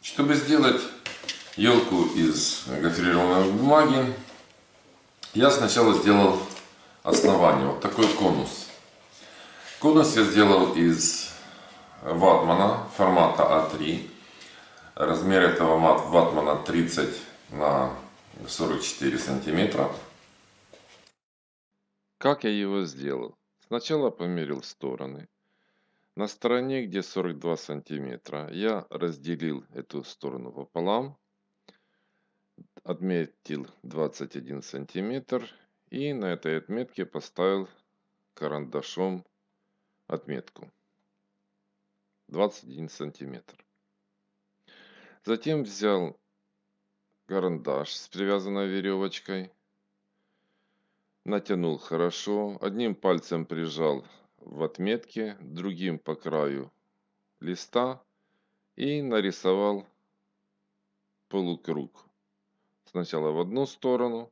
Чтобы сделать елку из гофрированной бумаги, я сначала сделал основание, вот такой конус. Конус я сделал из ватмана формата А3. Размер этого ватмана 30 на 44 сантиметра. Как я его сделал? Сначала померил стороны. На стороне, где 42 сантиметра, я разделил эту сторону пополам, отметил 21 сантиметр и на этой отметке поставил карандашом отметку 21 сантиметр. Затем взял карандаш с привязанной веревочкой, натянул хорошо, одним пальцем прижал в отметке, другим по краю листа и нарисовал полукруг. Сначала в одну сторону,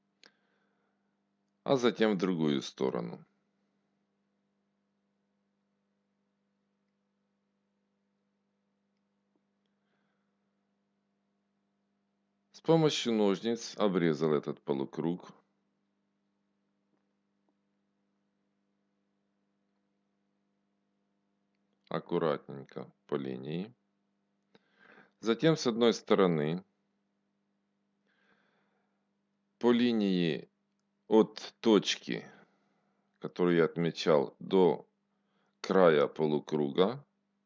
а затем в другую сторону. С помощью ножниц обрезал этот полукруг. Аккуратненько по линии. Затем с одной стороны по линии от точки, которую я отмечал, до края полукруга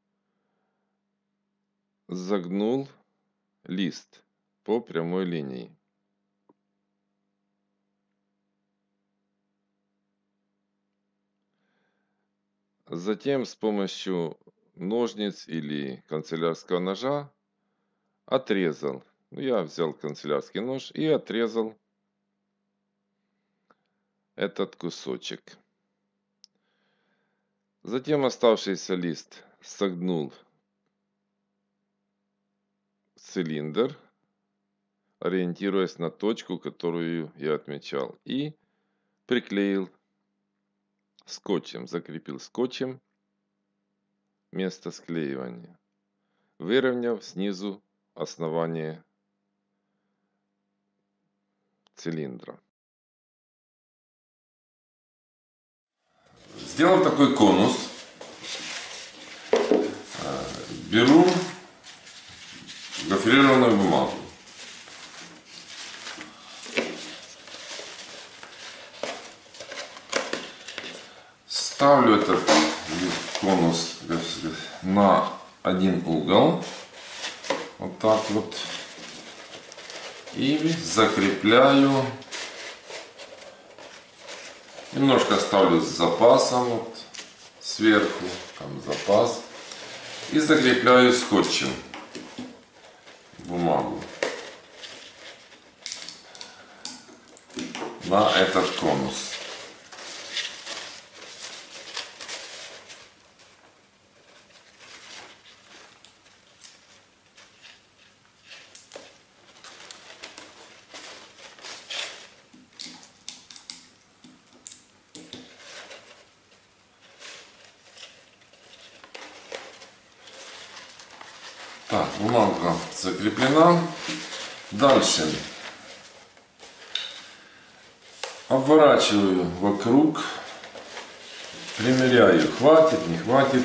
загнул лист по прямой линии. Затем с помощью ножниц или канцелярского ножа отрезал. Я взял канцелярский нож и отрезал этот кусочек. Затем оставшийся лист согнул в цилиндр, ориентируясь на точку, которую я отмечал, и приклеил скотчем, закрепил скотчем место склеивания, выровняв снизу основание цилиндра. Сделав такой конус, беру гофрированную бумагу. Ставлю этот конус на один угол, вот так вот, и закрепляю. Немножко оставлю с запасом, вот, сверху, там запас, и закрепляю скотчем бумагу на этот конус. Так, бумага закреплена. Дальше обворачиваю вокруг, примеряю, хватит, не хватит.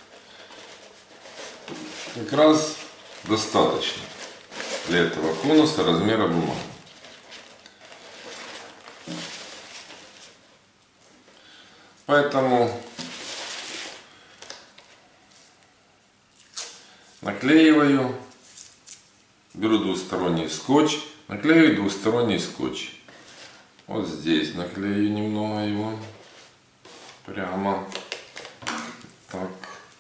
Как раз достаточно для этого конуса размера бумаги. Поэтому наклеиваю, беру двусторонний скотч, наклеиваю двусторонний скотч. Вот здесь наклею немного его, прямо так.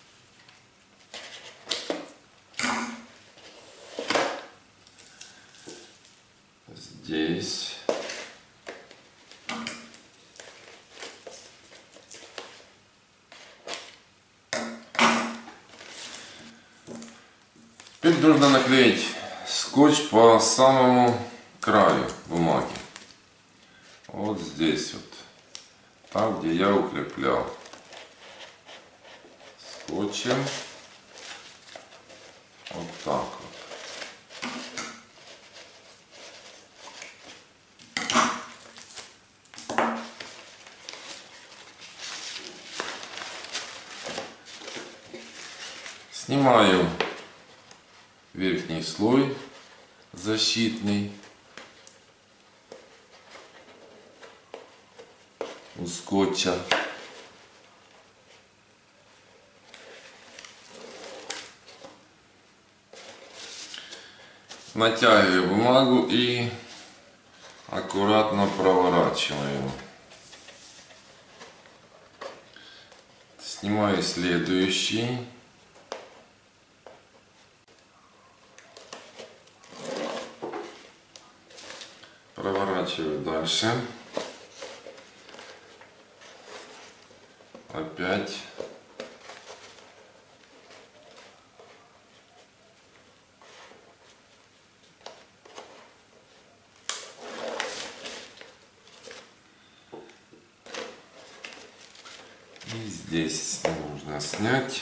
Здесь. Теперь нужно наклеить скотч по самому краю бумаги. Вот здесь вот. Там, где я укреплял скотчем. Вот так вот. Снимаю верхний слой защитный у скотча. Натягиваю бумагу и аккуратно проворачиваю. Снимаю следующий. Проворачиваю дальше. Опять. И здесь нужно снять.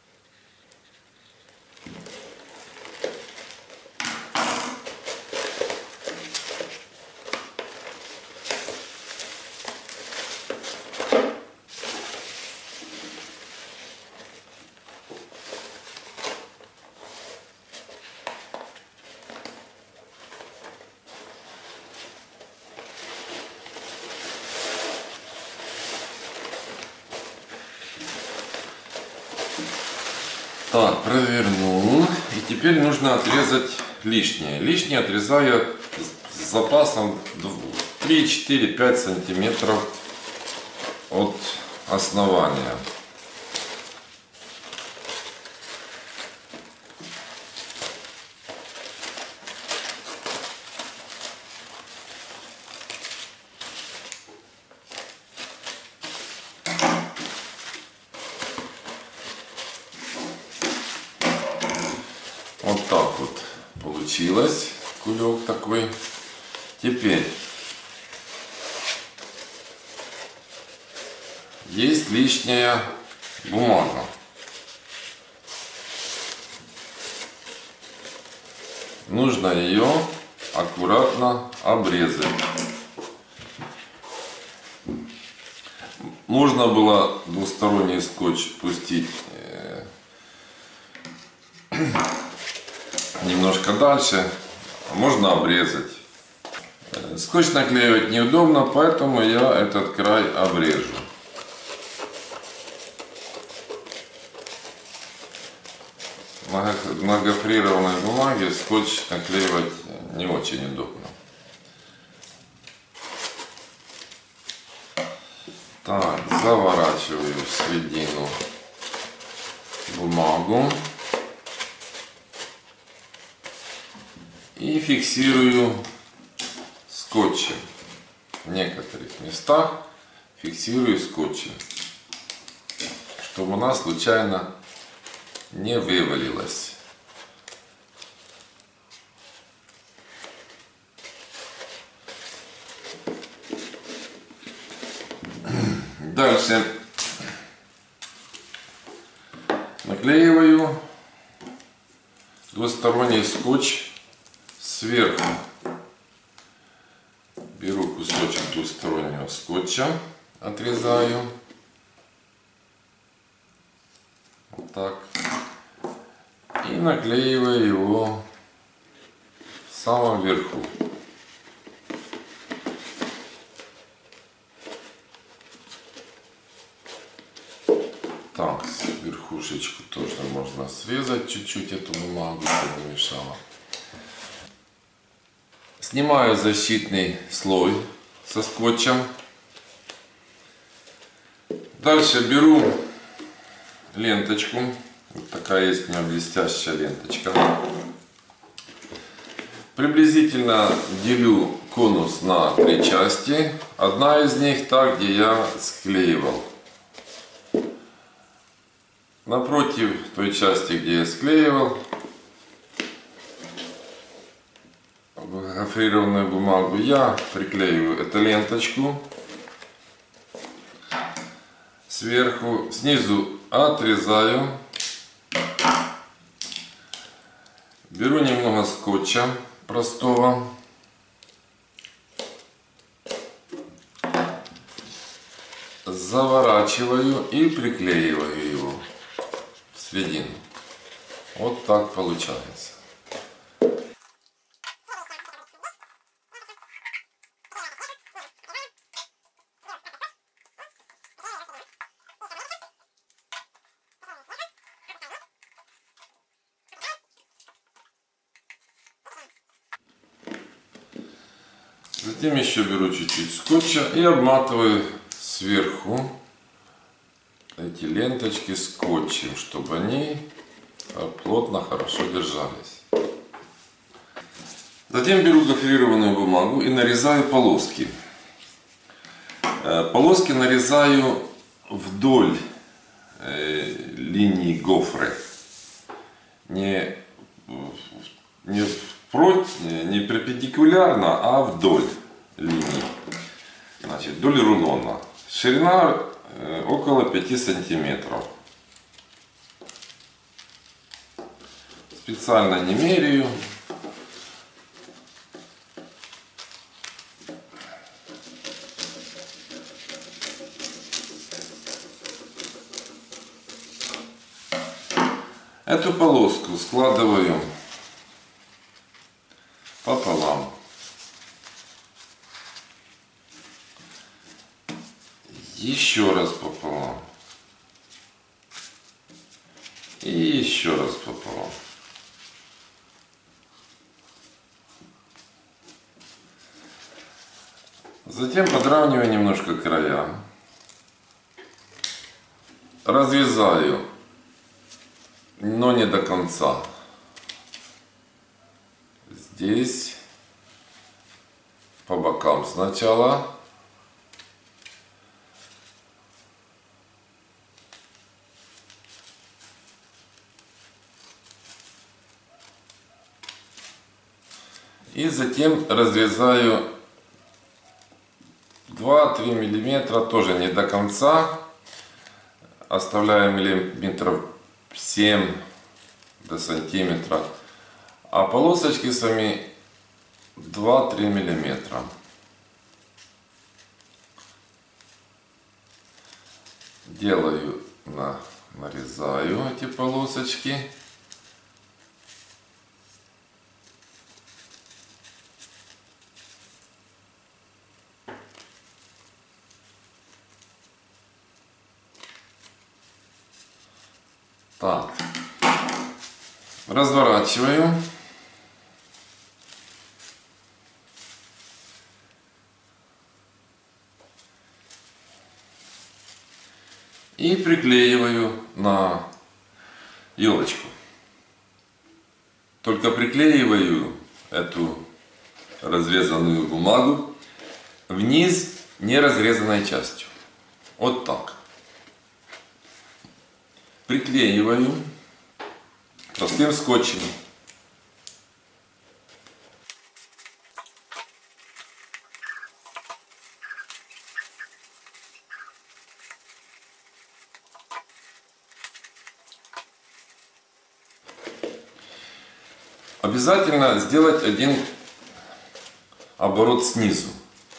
Так, провернул. И теперь нужно отрезать лишнее. Лишнее отрезаю с запасом 3, 4, 5 сантиметров от основания. Вот так вот получилось, кулек такой. Теперь есть лишняя бумага. Нужно ее аккуратно обрезать. Можно было двусторонний скотч пустить немножко дальше, можно обрезать. Скотч наклеивать неудобно, поэтому я этот край обрежу. На гофрированной бумаге скотч наклеивать не очень удобно. Так, заворачиваю в середину бумагу и фиксирую скотчем. В некоторых местах фиксирую скотчем, чтобы она случайно не вывалилась. Дальше наклеиваю двусторонний скотч сверху. Беру кусочек двустороннего скотча, отрезаю. Вот так. И наклеиваю его в самом верху. Так, верхушечку тоже можно срезать чуть-чуть эту бумагу, чтобы не мешало. Снимаю защитный слой со скотчем. Дальше беру ленточку. Вот такая есть у меня блестящая ленточка. Приблизительно делю конус на 3 части. Одна из них та, где я склеивал. Напротив той части, где я склеивал, гофрированную бумагу, я приклеиваю эту ленточку сверху, снизу отрезаю, беру немного скотча простого, заворачиваю и приклеиваю его в середину. Вот так получается. Затем еще беру чуть-чуть скотча и обматываю сверху эти ленточки скотчем, чтобы они плотно, хорошо держались. Затем беру гофрированную бумагу и нарезаю полоски. Полоски нарезаю вдоль линии гофры. Не перпендикулярно, а вдоль линии. Значит, вдоль рулона. Ширина около 5 сантиметров. Специально не меряю. Эту полоску складываю пополам. Еще раз пополам. И еще раз пополам. Затем подравниваю немножко края. Разрезаю, но не до конца. Здесь по бокам сначала. И затем разрезаю 2-3 миллиметра, тоже не до конца. Оставляю миллиметров 7 до сантиметра. А полосочки сами 2-3 миллиметра. Делаю, нарезаю эти полосочки. Так, разворачиваю. И приклеиваю на елочку. Только приклеиваю эту разрезанную бумагу вниз неразрезанной частью. Вот так. Приклеиваю простым скотчем. Обязательно сделать один оборот снизу.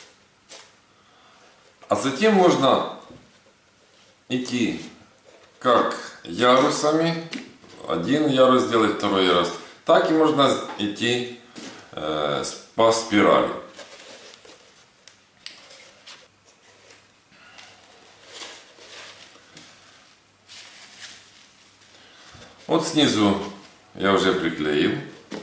А затем можно идти как ярусами. Один ярус сделать, второй ярус. Так и можно идти по спирали. Вот снизу я уже приклеил.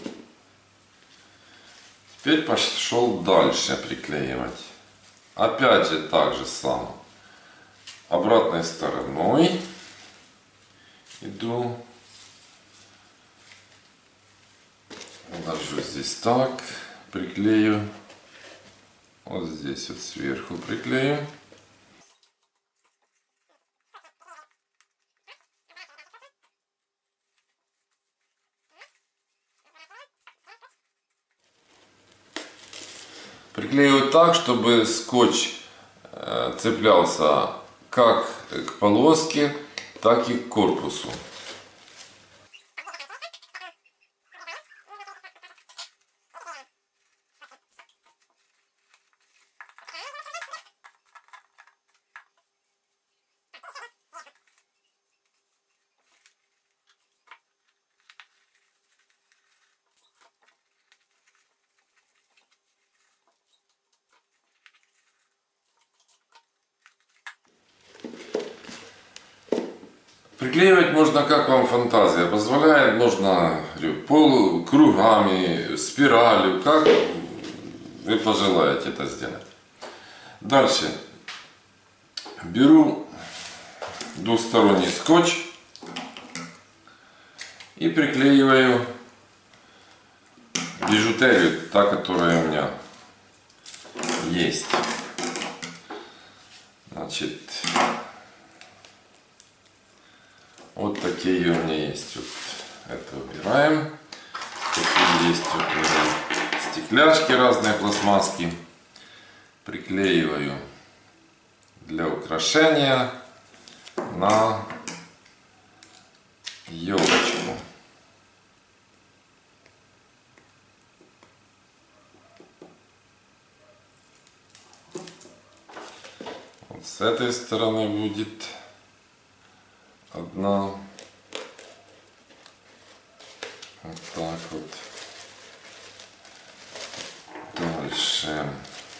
Теперь пошел дальше приклеивать. Опять же так же самое. Обратной стороной иду. Ложу здесь так. Приклею. Вот здесь вот сверху приклею. Приклеиваю так, чтобы скотч цеплялся как к полоске, так и к корпусу. Приклеивать можно, как вам фантазия позволяет. Можно полукругами, спиралью, как вы пожелаете это сделать. Дальше беру двухсторонний скотч и приклеиваю бижутерию, та, которая у меня есть. Значит, вот такие у меня есть. Вот это убираем. Такие есть вот у меня стекляшки разные, пластмасски. Приклеиваю для украшения на елочку. Вот с этой стороны будет одна. Вот так вот. Дальше.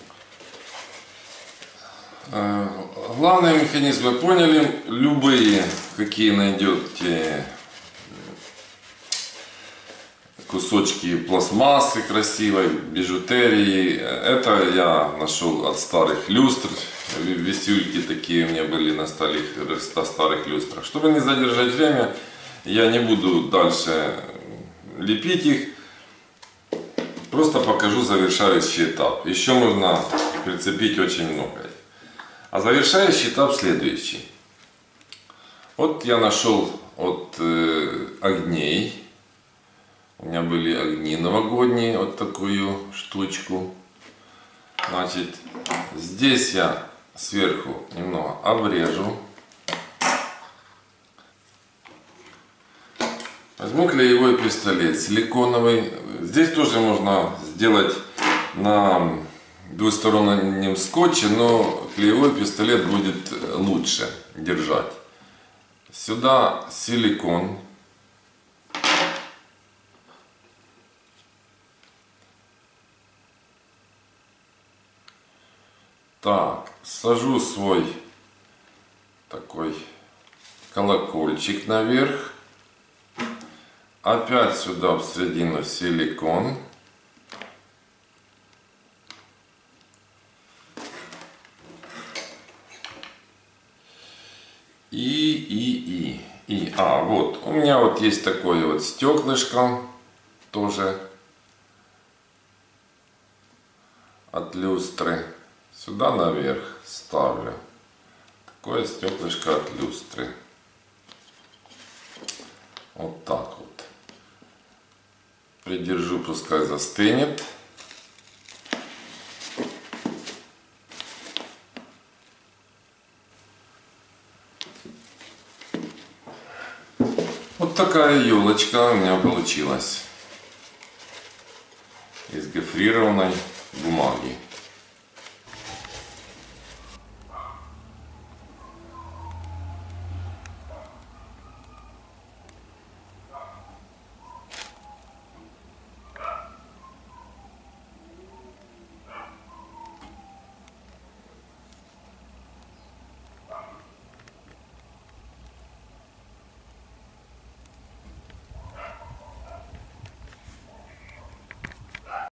Главный механизм вы поняли. Любые, какие найдете кусочки пластмассы красивой, бижутерии. Это я нашел от старых люстр. Висюльки такие у меня были на старых люстрах. Чтобы не задержать время, я не буду дальше лепить их. Просто покажу завершающий этап. Еще можно прицепить очень много. А завершающий этап следующий. Вот я нашел от огней. У меня были огни новогодние. Вот такую штучку. Значит, здесь я сверху немного обрежу. Возьму клеевой пистолет силиконовый. Здесь тоже можно сделать на двустороннем скотче, но клеевой пистолет будет лучше держать. Сюда силикон. Так, сажу свой такой колокольчик наверх. Опять сюда в середину силикон. Вот, у меня вот есть такое вот стеклышко, тоже от люстры. Сюда наверх ставлю. Такое стеклышко от люстры. Вот так вот. Придержу, пускай застынет. Вот такая елочка у меня получилась из гофрированной бумаги.